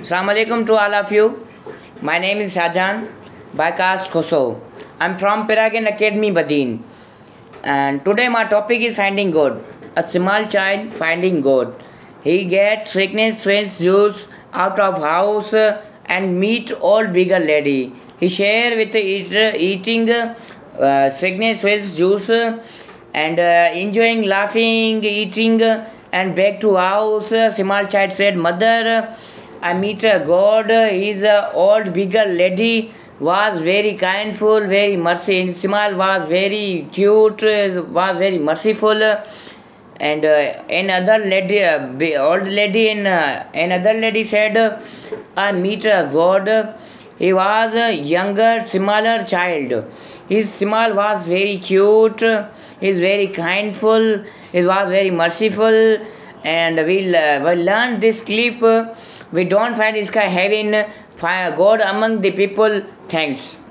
Assalamu alaikum to all of you. My name is Shahjahan by caste Kosovo. I'm from Piragan Academy, Badin. And today my topic is finding God. A small child finding God. He gets sickness, friends, juice out of house and meet old bigger lady. He share with eating sickness, friends, juice and enjoying, laughing, eating and back to house. Small child said, "Mother, I meet a God. His old bigger lady was very kindful, very mercy. Small was very cute, was very merciful." And another lady, old lady, and another lady said, "I meet a God. He was a younger, smaller child. His small was very cute. He is very kindful. He was very merciful." And we'll learn this clip. We don't find this guy having God among the people. Thanks.